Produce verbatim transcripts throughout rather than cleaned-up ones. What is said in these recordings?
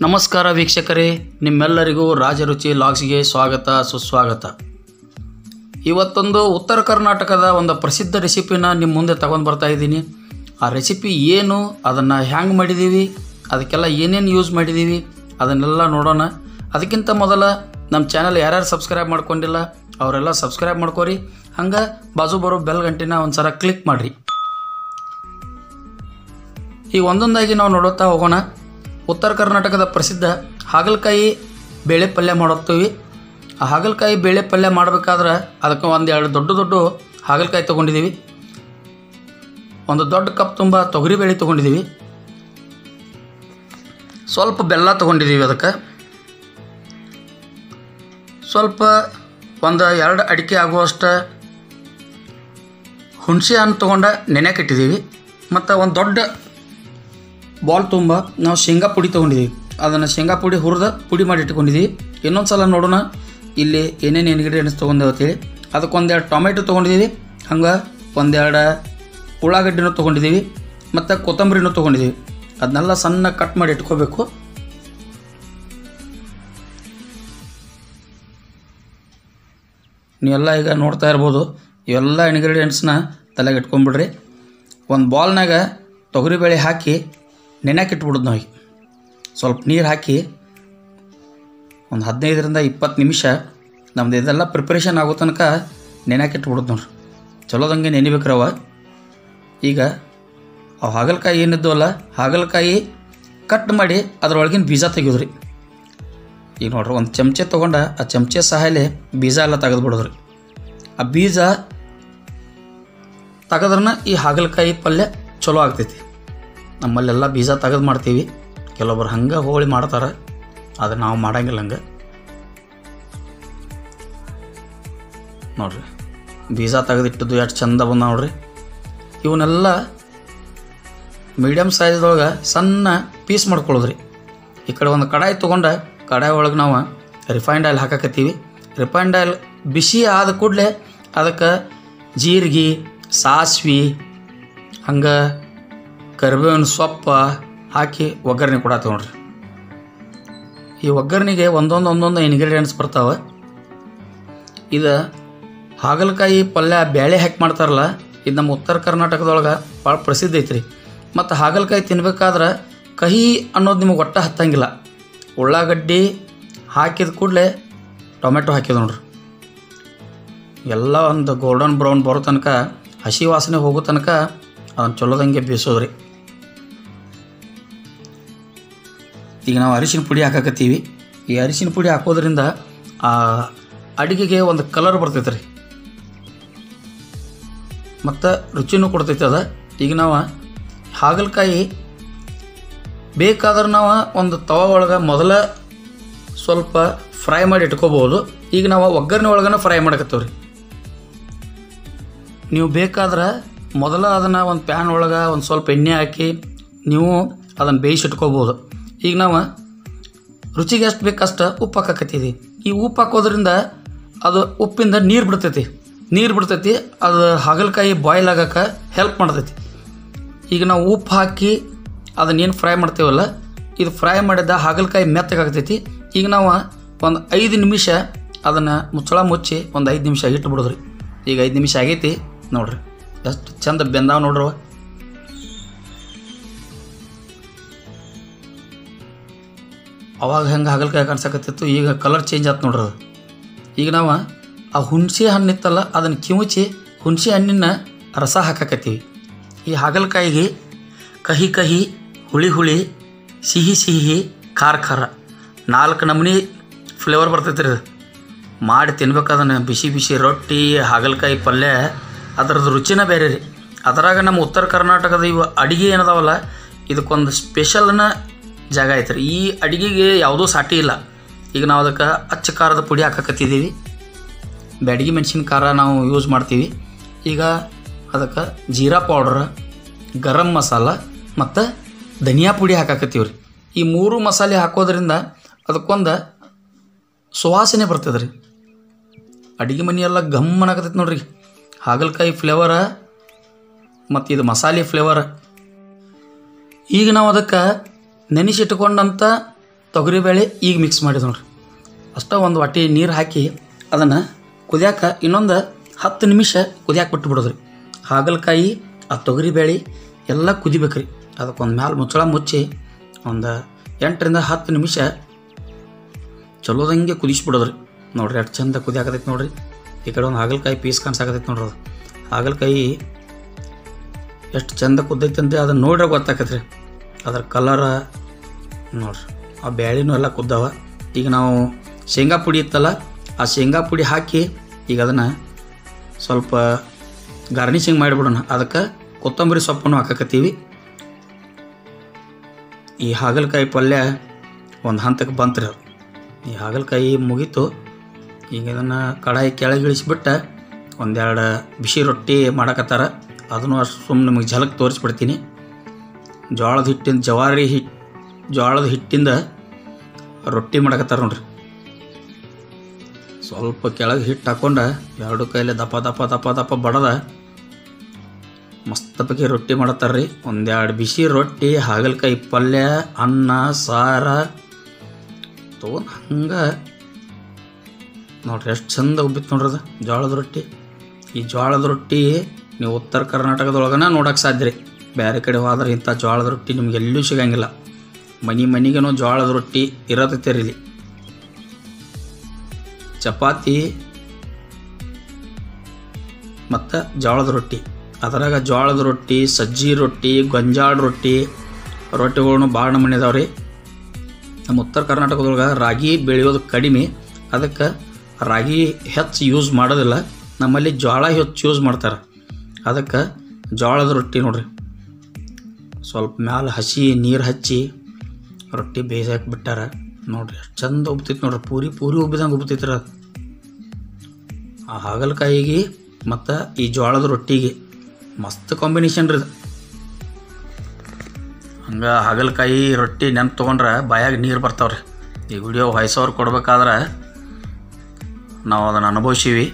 ನಮಸ್ಕಾರ ವೀಕ್ಷಕರೇ, ನಿಮ್ಮೆಲ್ಲರಿಗೂ ರಾಜರುಚಿ ಲಾಗ್ಸ್ಗೆ ಸ್ವಾಗತ ಸುಸ್ವಾಗತ. ಇವತ್ತೊಂದು ಉತ್ತರ ಕರ್ನಾಟಕದ ಒಂದು ಪ್ರಸಿದ್ಧ ರೆಸಿಪಿನ ನಿಮ್ಮ ಮುಂದೆ ತಗೊಂಡು ಬರ್ತಾ ಇದ್ದೀನಿ. ಆ ರೆಸಿಪಿ ಏನು, ಅದನ್ನು ಹ್ಯಾಂಗೆ ಮಾಡಿದ್ದೀವಿ, ಅದಕ್ಕೆಲ್ಲ ಏನೇನು ಯೂಸ್ ಮಾಡಿದ್ದೀವಿ ಅದನ್ನೆಲ್ಲ ನೋಡೋಣ. ಅದಕ್ಕಿಂತ ಮೊದಲ ನಮ್ಮ ಚಾನಲ್ ಯಾರ್ಯಾರು ಸಬ್ಸ್ಕ್ರೈಬ್ ಮಾಡ್ಕೊಂಡಿಲ್ಲ ಅವರೆಲ್ಲ ಸಬ್ಸ್ಕ್ರೈಬ್ ಮಾಡ್ಕೊರಿ. ಹಂಗೆ ಬಾಜು ಬರೋ ಬೆಲ್ ಗಂಟಿನ ಒಂದು ಸಲ ಕ್ಲಿಕ್ ಮಾಡಿರಿ. ಈಗ ಒಂದೊಂದಾಗಿ ನಾವು ನೋಡುತ್ತಾ ಹೋಗೋಣ. ಉತ್ತರ ಕರ್ನಾಟಕದ ಪ್ರಸಿದ್ಧ ಹಾಗಲಕಾಯಿ ಬೇಳೆ ಪಲ್ಯ ಮಾಡುತ್ತೀವಿ. ಆ ಹಾಗಲಕಾಯಿ ಬೇಳೆ ಪಲ್ಯ ಮಾಡಬೇಕಾದ್ರೆ ಅದಕ್ಕೆ ಒಂದು ಎರಡು ದೊಡ್ಡ ದೊಡ್ಡ ಹಾಗಲಕಾಯಿ ತೊಗೊಂಡಿದ್ದೀವಿ. ಒಂದು ದೊಡ್ಡ ಕಪ್ ತುಂಬ ತೊಗರಿಬೇಳೆ ತೊಗೊಂಡಿದ್ದೀವಿ. ಸ್ವಲ್ಪ ಬೆಲ್ಲ ತೊಗೊಂಡಿದ್ದೀವಿ. ಅದಕ್ಕೆ ಸ್ವಲ್ಪ ಒಂದು ಎರಡು ಅಡಿಕೆ ಆಗುವಷ್ಟು ಹುಣಸೆ ಹಣ್ಣು ತೊಗೊಂಡು ನೆನೆಯಕ್ಕೆ ಇಟ್ಟಿದ್ದೀವಿ. ಮತ್ತು ಒಂದು ದೊಡ್ಡ ಬಾಲ್ ತುಂಬ ನಾವು ಶೇಂಗಾ ಪುಡಿ ತೊಗೊಂಡಿದ್ದೀವಿ. ಅದನ್ನು ಶೇಂಗಾ ಪುಡಿ ಹುರಿದು ಪುಡಿ ಮಾಡಿ ಇಟ್ಕೊಂಡಿದ್ದೀವಿ. ಇನ್ನೊಂದು ಸಲ ನೋಡೋಣ ಇಲ್ಲಿ ಏನೇನು ಇಂಗ್ರೀಡಿಯೆಂಟ್ಸ್ ತೊಗೊಂಡೇವೆ ಅಂತೇಳಿ. ಅದಕ್ಕೆ ಒಂದೆರಡು ಟೊಮೆಟೊ ತೊಗೊಂಡಿದ್ದೀವಿ. ಹಂಗೆ ಒಂದೆರಡು ಉಳ್ಳಾಗಡ್ಡಿನೂ ತೊಗೊಂಡಿದ್ದೀವಿ. ಮತ್ತು ಕೊತ್ತಂಬರಿನೂ ತೊಗೊಂಡಿದ್ದೀವಿ. ಅದನ್ನೆಲ್ಲ ಸಣ್ಣ ಕಟ್ ಮಾಡಿ ಇಟ್ಕೋಬೇಕು. ನೀವೆಲ್ಲ ಈಗ ನೋಡ್ತಾ ಇರ್ಬೋದು. ಇವೆಲ್ಲ ಇಂಗ್ರೀಡಿಯೆಂಟ್ಸ್ನ ತಲೆಗೆ ಇಟ್ಕೊಂಡ್ಬಿಡ್ರಿ. ಒಂದು ಬಾಲ್ನಾಗ ತೊಗರಿಬೇಳೆ ಹಾಕಿ ನೆನೆಯಕ್ಕೆ ಇಟ್ಬಿಡೋದು. ನಾವು ಸ್ವಲ್ಪ ನೀರು ಹಾಕಿ ಒಂದು ಹದಿನೈದರಿಂದ ಇಪ್ಪತ್ತು ನಿಮಿಷ ನಮ್ದು ಇದೆಲ್ಲ ಪ್ರಿಪ್ರೇಷನ್ ಆಗೋ ತನಕ ನೆನೆಯಕ್ಕೆ ಇಟ್ಬಿಡೋದು ನೋಡ್ರಿ. ಚಲೋದಂಗೆ ನೆನಿಬೇಕ್ರವ. ಈಗ ಅವು ಹಾಗಲಕಾಯಿ ಏನಿದ್ದವಲ್ಲ, ಹಾಗಲಕಾಯಿ ಕಟ್ ಮಾಡಿ ಅದರೊಳಗಿನ ಬೀಜ ತೆಗೆಯೋದ್ರಿ. ಈಗ ನೋಡ್ರಿ, ಒಂದು ಚಮಚೆ ತೊಗೊಂಡು ಆ ಚಮಚೆ ಸಹಾಯಲೆ ಬೀಜ ಎಲ್ಲ ತೆಗೆದುಬಿಡೋದ್ರಿ. ಆ ಬೀಜ ತೆಗೆದ್ರನ ಈ ಹಾಗಲಕಾಯಿ ಪಲ್ಯ ಚಲೋ ಆಗ್ತೈತಿ. ನಮ್ಮಲ್ಲೆಲ್ಲ ಬೀಜ ತೆಗೆದು ಮಾಡ್ತೀವಿ. ಕೆಲವೊಬ್ರು ಹಂಗೆ ಹೋಳಿ ಮಾಡ್ತಾರೆ, ಆದರೆ ನಾವು ಮಾಡಂಗಿಲ್ಲ. ಹಂಗೆ ನೋಡ್ರಿ, ಬೀಜ ತೆಗೆದಿಟ್ಟಿದ್ದು ಎಷ್ಟು ಚಂದ ಬಂದ ನೋಡ್ರಿ. ಇವನ್ನೆಲ್ಲ ಮೀಡಿಯಮ್ ಸೈಜ್ದೊಳಗೆ ಸಣ್ಣ ಪೀಸ್ ಮಾಡ್ಕೊಳ್ಳೋದ್ರಿ. ಈ ಕಡೆ ಒಂದು ಕಡಾಯಿ ತೊಗೊಂಡು ಕಡಾಯಿ ಒಳಗೆ ನಾವು ರಿಫೈನ್ಡ್ ಆಯಿಲ್ ಹಾಕಕತ್ತೀವಿ. ರಿಫೈನ್ಡ್ ಆಯಿಲ್ ಬಿಸಿ ಆದ ಕೂಡಲೇ ಅದಕ್ಕೆ ಜೀರಿಗೆ, ಸಾಸ್ವೆ, ಹಂಗೆ ಕರಿಬೇವಿನ ಸೊಪ್ಪು ಹಾಕಿ ಒಗ್ಗರಣೆ ಕೊಡತ್ತೀವಿ ನೋಡ್ರಿ. ಈ ಒಗ್ಗರಣೆಗೆ ಒಂದೊಂದು ಒಂದೊಂದು ಇಂಗ್ರೀಡಿಯೆಂಟ್ಸ್ ಬರ್ತಾವೆ. ಇದು ಹಾಗಲಕಾಯಿ ಪಲ್ಯ ಬೇಳೆ ಹಾಕಿ ಮಾಡ್ತಾರಲ್ಲ, ಇದು ನಮ್ಮ ಉತ್ತರ ಕರ್ನಾಟಕದೊಳಗೆ ಭಾಳ ಪ್ರಸಿದ್ಧ ಐತ್ರಿ. ಮತ್ತು ಹಾಗಲಕಾಯಿ ತಿನ್ಬೇಕಾದ್ರೆ ಕಹಿ ಅನ್ನೋದು ನಿಮಗೆ ಒಟ್ಟು ಹತ್ತಂಗಿಲ್ಲ. ಉಳ್ಳಾಗಡ್ಡಿ ಹಾಕಿದ ಕೂಡಲೇ ಟೊಮೆಟೊ ಹಾಕಿದ ನೋಡ್ರಿ. ಎಲ್ಲ ಒಂದು ಗೋಲ್ಡನ್ ಬ್ರೌನ್ ಬರೋ ತನಕ, ಹಸಿ ವಾಸನೆ ಹೋಗೋ ತನಕ ಅದನ್ನು ಚಲೋದಂಗೆ ಬೇಯಿಸೋದ್ರಿ. ಈಗ ನಾವು ಅರಿಶಿನ ಪುಡಿ ಹಾಕಕತ್ತೀವಿ. ಈ ಅರಿಶಿನ ಪುಡಿ ಹಾಕೋದ್ರಿಂದ ಆ ಅಡುಗೆಗೆ ಒಂದು ಕಲರ್ ಬರ್ತೈತೆ ರೀ, ಮತ್ತು ರುಚಿನೂ ಕೊಡ್ತೈತೆ ಅದ. ಈಗ ನಾವು ಹಾಗಲಕಾಯಿ ಬೇಕಾದ್ರೆ ನಾವು ಒಂದು ತವ ಒಳಗೆ ಮೊದಲ ಸ್ವಲ್ಪ ಫ್ರೈ ಮಾಡಿ ಇಟ್ಕೋಬೋದು. ಈಗ ನಾವು ಒಗ್ಗರಣೆ ಒಳಗನ ಫ್ರೈ ಮಾಡಕತ್ತೀವಿ ರೀ. ನೀವು ಬೇಕಾದ್ರೆ ಮೊದಲ ಅದನ್ನು ಒಂದು ಪ್ಯಾನ್ ಒಳಗೆ ಒಂದು ಸ್ವಲ್ಪ ಎಣ್ಣೆ ಹಾಕಿ ನೀವು ಅದನ್ನು ಬೇಯಿಸಿಟ್ಕೋಬೋದು. ಈಗ ನಾವು ರುಚಿಗೆ ಎಷ್ಟು ಬೇಕಷ್ಟು ಉಪ್ಪು ಹಾಕಕತ್ತೀವಿ. ಈ ಉಪ್ಪು ಹಾಕೋದ್ರಿಂದ ಅದು ಉಪ್ಪಿಂದ ನೀರು ಬಿಡ್ತೈತಿ ನೀರು ಬಿಡ್ತೈತಿ ಅದು ಹಾಗಲಕಾಯಿ ಬಾಯ್ಲ್ ಆಗೋಕ್ಕೆ ಹೆಲ್ಪ್ ಮಾಡ್ತೈತಿ. ಈಗ ನಾವು ಉಪ್ಪು ಹಾಕಿ ಅದನ್ನೇನು ಫ್ರೈ ಮಾಡ್ತೀವಲ್ಲ, ಇದು ಫ್ರೈ ಮಾಡಿದ ಹಾಗಲಕಾಯಿ ಮೆತ್ತಗಾಗ್ತೈತಿ. ಈಗ ನಾವು ಒಂದು ಐದು ನಿಮಿಷ ಅದನ್ನು ಮುಚ್ಚಳ ಮುಚ್ಚಿ ಒಂದು ಐದು ನಿಮಿಷ ಇಟ್ಟು ಬಿಡೋದ್ರಿ. ಈಗ ಐದು ನಿಮಿಷ ಆಗೈತಿ ನೋಡ್ರಿ, ಎಷ್ಟು ಚಂದ ಬೆಂದಾವ ನೋಡ್ರವ. ಅವಾಗ ಹೆಂಗೆ ಹಾಗಲಕಾಯಿ ಕಾಣಿಸಕತ್ತಿತ್ತು, ಈಗ ಕಲರ್ ಚೇಂಜ್ ಆಯ್ತು ನೋಡ್ರಿ. ಅದು ಈಗ ನಾವು ಆ ಹುಣಸೆ ಹಣ್ಣು ಇತ್ತಲ್ಲ, ಅದನ್ನು ಕಿವುಚಿ ಹುಣಸೆ ಹಣ್ಣಿನ ರಸ ಹಾಕಕತ್ತೀವಿ. ಈ ಹಾಗಲಕಾಯಿಗೆ ಕಹಿ ಕಹಿ, ಹುಳಿ ಹುಳಿ, ಸಿಹಿ ಸಿಹಿ, ಖಾರ ಖಾರ, ನಾಲ್ಕು ನಮೂನಿ ಫ್ಲೇವರ್ ಬರ್ತೈತೆ ರೀ. ಮಾಡಿ ತಿನ್ಬೇಕಾದನ್ನು ಬಿಸಿ ಬಿಸಿ ರೊಟ್ಟಿ, ಹಾಗಲಕಾಯಿ ಪಲ್ಯ, ಅದರದ್ದು ರುಚಿನ ಬೇರೆ ರೀ. ಅದರಾಗ ನಮ್ಮ ಉತ್ತರ ಕರ್ನಾಟಕದ ಇವು ಅಡುಗೆ ಏನದಾವಲ್ಲ, ಇದಕ್ಕೊಂದು ಸ್ಪೆಷಲ್ನ ಜಾಗ ಐತೆ ರೀ. ಈ ಅಡುಗೆಗೆ ಯಾವುದೂ ಸಾಟಿ ಇಲ್ಲ. ಈಗ ನಾವು ಅದಕ್ಕೆ ಅಚ್ಚ ಖಾರದ ಪುಡಿ ಹಾಕಕತ್ತಿದ್ದೀವಿ. ಬ್ಯಾಡಗಿ ಮೆಣಸಿನ ಖಾರ ನಾವು ಯೂಸ್ ಮಾಡ್ತೀವಿ. ಈಗ ಅದಕ್ಕೆ ಜೀರಾ ಪೌಡ್ರ್, ಗರಂ ಮಸಾಲ ಮತ್ತು ಧನಿಯಾ ಪುಡಿ ಹಾಕಕತ್ತೀವಿ ರೀ. ಈ ಮೂರು ಮಸಾಲೆ ಹಾಕೋದ್ರಿಂದ ಅದಕ್ಕೊಂದು ಸುವಾಸನೆ ಬರ್ತದೆ ರೀ. ಅಡುಗೆ ಮನೆಯೆಲ್ಲ ಗಮ್ಮನಾಗತೈತೆ ನೋಡ್ರಿ. ಹಾಗಲಕಾಯಿ ಫ್ಲೇವರ ಮತ್ತು ಇದು ಮಸಾಲೆ ಫ್ಲೇವರ. ಈಗ ನಾವು ಅದಕ್ಕೆ ನೆನೆಸಿಟ್ಕೊಂಡಂಥ ತೊಗರಿಬೇಳೆ ಈಗ ಮಿಕ್ಸ್ ಮಾಡಿದೆ ನೋಡ್ರಿ. ಅಷ್ಟೇ ಒಂದು ವಾಟಿ ನೀರು ಹಾಕಿ ಅದನ್ನು ಕುದಿಯಾಕ ಇನ್ನೊಂದು ಹತ್ತು ನಿಮಿಷ ಕುದಿಯಾಕೆ ಬಿಟ್ಟು ಬಿಡೋದ್ರಿ. ಹಾಗಲಕಾಯಿ ಆ ತೊಗರಿಬೇಳೆ ಎಲ್ಲ ಕುದಿಬೇಕ್ರಿ. ಅದಕ್ಕೊಂದು ಮ್ಯಾಲೆ ಮುಚ್ಚಳ ಮುಚ್ಚಿ ಒಂದು ಎಂಟರಿಂದ ಹತ್ತು ನಿಮಿಷ ಚಲೋದಂಗೆ ಕುದಿಸ್ಬಿಡೋದ್ರಿ. ನೋಡಿರಿ ಎಷ್ಟು ಚಂದ ಕುದಿಯಾಕತೈತೆ ನೋಡಿರಿ. ಈ ಕಡೆ ಒಂದು ಹಾಗಲಕಾಯಿ ಪೀಸ್ ಕಾಣಿಸಾಕತೈತೆ ನೋಡ್ರಿ. ಅದು ಹಾಗಲಕಾಯಿ ಎಷ್ಟು ಚಂದ ಕುದ್ದೈತೆ ಅಂತ ಅದನ್ನು ನೋಡ್ರೆ ಗೊತ್ತಾಕತ್ರಿ. ಅದ್ರ ಕಲರ ನೋಡ್ರಿ, ಆ ಬ್ಯಾಳಿನೂ ಎಲ್ಲ ಕುದ್ದಾವ. ಈಗ ನಾವು ಶೇಂಗಾ ಪುಡಿ ಇತ್ತಲ್ಲ, ಆ ಶೇಂಗಾ ಪುಡಿ ಹಾಕಿ ಈಗ ಅದನ್ನು ಸ್ವಲ್ಪ ಗಾರ್ನಿಷಿಂಗ್ ಮಾಡಿಬಿಡೋಣ. ಅದಕ್ಕೆ ಕೊತ್ತಂಬರಿ ಸೊಪ್ಪನ್ನು ಹಾಕಕತ್ತೀವಿ. ಈ ಹಾಗಲಕಾಯಿ ಪಲ್ಯ ಒಂದು ಹಂತಕ್ಕೆ ಬಂತ್ರಿ. ಅದು ಈ ಹಾಗಲಕಾಯಿ ಮುಗೀತು. ಈಗ ಇದನ್ನು ಕಡಾಯಿ ಕೆಳಗಿಳಿಸ್ಬಿಟ್ಟು ಒಂದೆರಡು ಬಿಸಿ ರೊಟ್ಟಿ ಮಾಡಕತ್ತಾರ. ಅದನ್ನು ಅಷ್ಟು ಸುಮ್ಮನೆ ನಿಮಗೆ ಝಲಕ್ ತೋರಿಸ್ಬಿಡ್ತೀನಿ. ಜೋಳದ ಹಿಟ್ಟಿಂದ ಜವಾರಿ ಹಿಟ್ಟು ಜೋಳದ ಹಿಟ್ಟಿಂದ ರೊಟ್ಟಿ ಮಾಡಕತ್ತಾರ ನೋಡ್ರಿ. ಸ್ವಲ್ಪ ಕೆಳಗೆ ಹಿಟ್ಟು ಹಾಕ್ಕೊಂಡು ಎರಡು ಕೈಲಿ ದಪ್ಪ ದಪ್ಪ ದಪ್ಪ ದಪ್ಪ ಬಡದ ಮಸ್ತ್ ಬಗ್ಗೆ ರೊಟ್ಟಿ ಮಾಡತ್ತಾರ್ರಿ. ಒಂದೆರಡು ಬಿಸಿ ರೊಟ್ಟಿ, ಹಾಗಲಕಾಯಿ ಪಲ್ಯ, ಅನ್ನ ಸಾರ ತೊಗೊಂಡು ಹಂಗೆ ನೋಡ್ರಿ ಎಷ್ಟು ಚಂದ ಉಬ್ಬಿತ್ತು ನೋಡ್ರಿ ಅದು ಜೋಳದ ರೊಟ್ಟಿ. ಈ ಜೋಳದ ರೊಟ್ಟಿ ನೀವು ಉತ್ತರ ಕರ್ನಾಟಕದೊಳಗನ ನೋಡೋಕೆ ಸಾಧ್ಯ ರೀ. ಬೇರೆ ಕಡೆ ಹೋದ್ರೆ ಇಂಥ ಜೋಳದ ರೊಟ್ಟಿ ನಿಮ್ಗೆ ಎಲ್ಲೂ ಸಿಗಂಗಿಲ್ಲ. ಮನೆ ಮನೆಗೇನೋ ಜೋಳದ ರೊಟ್ಟಿ ಇರತೈತೆ ರೀ. ಇಲ್ಲಿ ಚಪಾತಿ ಮತ್ತು ಜೋಳದ ರೊಟ್ಟಿ, ಅದರಾಗ ಜೋಳದ ರೊಟ್ಟಿ, ಸಜ್ಜಿ ರೊಟ್ಟಿ, ಗೊಂಜಾಳ ರೊಟ್ಟಿ ರೊಟ್ಟಿಗಳ್ನು ಭಾಳ ನಮೂನೆ ಇದಾವೆ ರೀ. ನಮ್ಮ ಉತ್ತರ ಕರ್ನಾಟಕದೊಳಗೆ ರಾಗಿ ಬೆಳೆಯೋದು ಕಡಿಮೆ, ಅದಕ್ಕೆ ರಾಗಿ ಹೆಚ್ಚು ಯೂಸ್ ಮಾಡೋದಿಲ್ಲ. ನಮ್ಮಲ್ಲಿ ಜೋಳ ಹೆಚ್ಚು ಯೂಸ್ ಮಾಡ್ತಾರೆ. ಅದಕ್ಕೆ ಜೋಳದ ರೊಟ್ಟಿ ನೋಡ್ರಿ, ಸ್ವಲ್ಪ ಮ್ಯಾಲೆ ಹಸಿ ನೀರು ಹಚ್ಚಿ ರೊಟ್ಟಿ ಬೇಯಿಸಾಕಿ ಬಿಟ್ಟಾರ ನೋಡ್ರಿ. ಎಷ್ಟು ಚಂದ ಉಬ್ತೈತೆ ನೋಡ್ರಿ. ಪೂರಿ ಪೂರಿ ಉಬ್ಬಿದಂಗೆ ಉಬ್ತೈತ್ರಿ ಅದು. ಆ ಹಾಗಲಕಾಯಿಗೆ ಮತ್ತು ಈ ಜೋಳದ ರೊಟ್ಟಿಗೆ ಮಸ್ತ್ ಕಾಂಬಿನೇಷನ್ ರೀ ಇದು. ಹಂಗೆ ಹಾಗಲಕಾಯಿ ರೊಟ್ಟಿ ನೆನ್ಪು ತೊಗೊಂಡ್ರೆ ಬಾಯಾಗ ನೀರು ಬರ್ತಾವ್ರಿ. ಈ ವಿಡಿಯೋ ವಾಯ್ಸವ್ರು ಕೊಡ್ಬೇಕಾದ್ರೆ ನಾವು ಅದನ್ನು ಅನುಭವಿಸೀವಿ.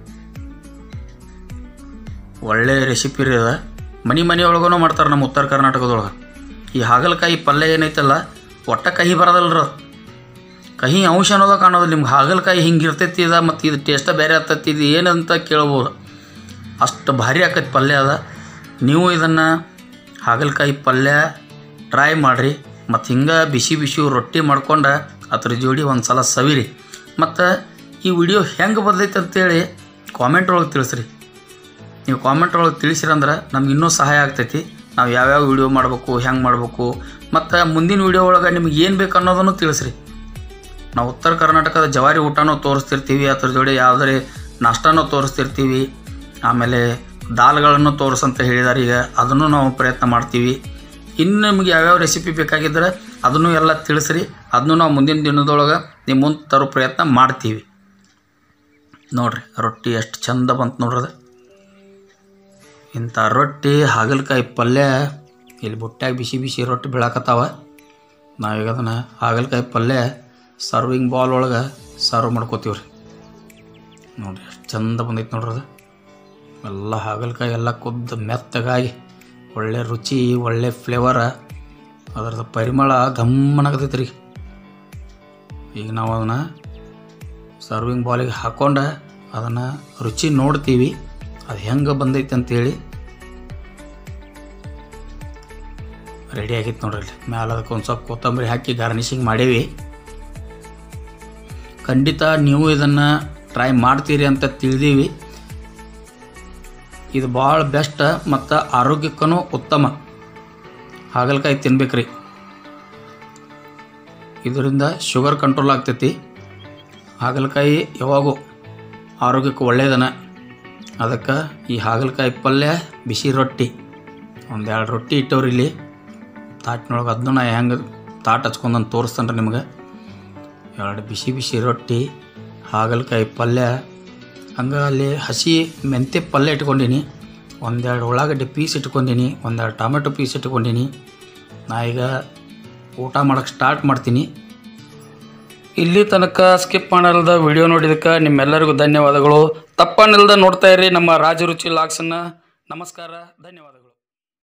ಒಳ್ಳೆ ರೆಸಿಪಿ ರೀ ಅದು. ಮನೆ ಮನೆಯೊಳಗೂ ಮಾಡ್ತಾರೆ ನಮ್ಮ ಉತ್ತರ ಕರ್ನಾಟಕದೊಳಗೆ. ಈ ಹಾಗಲಕಾಯಿ ಪಲ್ಯ ಏನೈತಲ್ಲ ಒಟ್ಟ ಕಹಿ ಬರೋದಲ್ರ. ಕಹಿ ಅಂಶ ಅನ್ನೋದು ಕಾಣೋದಿಲ್ಲ ನಿಮ್ಗೆ. ಹಾಗಲಕಾಯಿ ಹಿಂಗೆ ಇರ್ತೈತಿ ಇದು, ಮತ್ತು ಇದು ಟೇಸ್ಟ ಬೇರೆ ಆಗ್ತೈತಿ, ಇದು ಏನಂತ ಕೇಳ್ಬೋದು. ಅಷ್ಟು ಭಾರಿ ಆಕೈತಿ ಪಲ್ಯ ಅದ. ನೀವು ಇದನ್ನು ಹಾಗಲಕಾಯಿ ಪಲ್ಯ ಟ್ರೈ ಮಾಡಿರಿ. ಮತ್ತು ಹಿಂಗೆ ಬಿಸಿ ಬಿಸಿ ರೊಟ್ಟಿ ಮಾಡ್ಕೊಂಡು ಅದ್ರ ಜೋಡಿ ಒಂದು ಸಲ ಸವಿರಿ. ಮತ್ತು ಈ ವಿಡಿಯೋ ಹೆಂಗೆ ಬದಲೈತೆ ಅಂತೇಳಿ ಕಾಮೆಂಟ್ ಒಳಗೆ ತಿಳಿಸ್ರಿ. ನೀವು ಕಾಮೆಂಟ್ ಒಳಗೆ ತಿಳಿಸಿರಂದ್ರೆ ನಮ್ಗೆ ಇನ್ನೂ ಸಹಾಯ ಆಗ್ತೈತಿ. ನಾವು ಯಾವ್ಯಾವ ವಿಡಿಯೋ ಮಾಡಬೇಕು, ಹೆಂಗೆ ಮಾಡಬೇಕು, ಮತ್ತು ಮುಂದಿನ ವಿಡಿಯೋ ಒಳಗೆ ನಿಮ್ಗೆ ಏನು ಬೇಕು ಅನ್ನೋದನ್ನು ತಿಳಿಸ್ರಿ. ನಾವು ಉತ್ತರ ಕರ್ನಾಟಕದ ಜವಾರಿ ಊಟನೂ ತೋರಿಸ್ತಿರ್ತೀವಿ, ಅದ್ರ ಜೋಡಿ ಯಾವುದೇ ನಾಷ್ಟನೂ ತೋರಿಸ್ತಿರ್ತೀವಿ. ಆಮೇಲೆ ದಾಲ್ಗಳನ್ನು ತೋರಿಸಂತ ಹೇಳಿದಾರೆ. ಈಗ ಅದನ್ನು ನಾವು ಪ್ರಯತ್ನ ಮಾಡ್ತೀವಿ. ಇನ್ನು ನಿಮ್ಗೆ ಯಾವ್ಯಾವ ರೆಸಿಪಿ ಬೇಕಾಗಿದ್ದರೆ ಅದನ್ನು ಎಲ್ಲ ತಿಳಿಸ್ರಿ. ಅದನ್ನು ನಾವು ಮುಂದಿನ ದಿನದೊಳಗೆ ನಿಮ್ಮ ಮುಂದೆ ತರೋ ಪ್ರಯತ್ನ ಮಾಡ್ತೀವಿ. ನೋಡಿರಿ ರೊಟ್ಟಿ ಎಷ್ಟು ಚಂದ ಬಂತು ನೋಡ್ರಿ. ಇಂಥ ರೊಟ್ಟಿ ಹಾಗಲಕಾಯಿ ಪಲ್ಯ ಇಲ್ಲಿ ಬುಟ್ಟ್ಯಾಗ ಬಿಸಿ ಬಿಸಿ ರೊಟ್ಟಿ ಬೀಳಾಕತ್ತಾವ. ನಾವೀಗ ಅದನ್ನು ಹಾಗಲಕಾಯಿ ಪಲ್ಯ ಸರ್ವಿಂಗ್ ಬೌಲ್ ಒಳಗೆ ಸರ್ವ್ ಮಾಡ್ಕೋತೀವಿ ರೀ. ನೋಡಿರಿ ಎಷ್ಟು ಚಂದ ಬಂದೈತೆ ನೋಡ್ರಿ ಅದು. ಎಲ್ಲ ಹಾಗಲಕಾಯಿ ಎಲ್ಲ ಕುದ್ದು ಮೆತ್ತಗಾಗಿ ಒಳ್ಳೆ ರುಚಿ, ಒಳ್ಳೆ ಫ್ಲೇವರ, ಅದರದ್ದು ಪರಿಮಳ ಘಮ್ಮನಾಗತೈತೆ ರೀ. ಈಗ ನಾವು ಅದನ್ನು ಸರ್ವಿಂಗ್ ಬೌಲಿಗೆ ಹಾಕ್ಕೊಂಡು ಅದನ್ನು ರುಚಿ ನೋಡ್ತೀವಿ ಅದು ಹೆಂಗೆ ಬಂದೈತೆ ಅಂತೇಳಿ. ರೆಡಿ ಆಗೈತೆ ನೋಡ್ರಿ. ಅಲ್ಲಿ ಮ್ಯಾಲೆ ಅದಕ್ಕೆ ಒಂದು ಸ್ವಲ್ಪ ಕೊತ್ತಂಬರಿ ಹಾಕಿ ಗಾರ್ನಿಷಿಂಗ್ ಮಾಡೀವಿ. ಖಂಡಿತ ನೀವು ಇದನ್ನು ಟ್ರೈ ಮಾಡ್ತೀರಿ ಅಂತ ತಿಳಿದೀವಿ. ಇದು ಭಾಳ ಬೆಸ್ಟ್ ಮತ್ತು ಆರೋಗ್ಯಕ್ಕೂ ಉತ್ತಮ. ಹಾಗಲಕಾಯಿ ತಿನ್ಬೇಕ್ರಿ. ಇದರಿಂದ ಶುಗರ್ ಕಂಟ್ರೋಲ್ ಆಗ್ತೈತಿ. ಹಾಗಲಕಾಯಿ ಯಾವಾಗೂ ಆರೋಗ್ಯಕ್ಕೆ ಒಳ್ಳೆಯದನ. ಅದಕ್ಕೆ ಈ ಹಾಗಲಕಾಯಿ ಪಲ್ಯ, ಬಿಸಿ ರೊಟ್ಟಿ, ಒಂದೆರಡು ರೊಟ್ಟಿ ಇಟ್ಟವ್ರಿ ಇಲ್ಲಿ ತಾಟಿನೊಳಗೆ. ಅದನ್ನು ನಾ ಹೆಂಗೆ ತಾಟ್ ಹಚ್ಕೊಂಡಂತ ತೋರಿಸ್ತೇನೆ ರೀ ನಿಮ್ಗೆ. ಎರಡು ಬಿಸಿ ಬಿಸಿ ರೊಟ್ಟಿ, ಹಾಗಲಕಾಯಿ ಪಲ್ಯ, ಹಂಗೆ ಅಲ್ಲಿ ಹಸಿ ಮೆಂತ್ಯ ಪಲ್ಯ ಇಟ್ಕೊಂಡೀನಿ, ಒಂದೆರಡು ಉಳ್ಳಾಗಡ್ಡಿ ಪೀಸ್ ಇಟ್ಕೊಂಡೀನಿ, ಒಂದೆರಡು ಟೊಮೆಟೊ ಪೀಸ್ ಇಟ್ಕೊಂಡೀನಿ. ನಾ ಈಗ ಊಟ ಮಾಡೋಕ್ಕೆ ಸ್ಟಾರ್ಟ್ ಮಾಡ್ತೀನಿ. ಇಲ್ಲಿ ತನಕ ಸ್ಕಿಪ್ ಮಾಡಲ್ದ ವಿಡಿಯೋ ನೋಡಿದಕ್ಕೆ ನಿಮ್ಮೆಲ್ಲರಿಗೂ ಧನ್ಯವಾದಗಳು. ತಪ್ಪನ್ನಿಲ್ದ ನೋಡ್ತಾ ಇರಿ ನಮ್ಮ ರಾಜರುಚಿ ಲಾಗ್ಸನ್ನು. ನಮಸ್ಕಾರ, ಧನ್ಯವಾದಗಳು.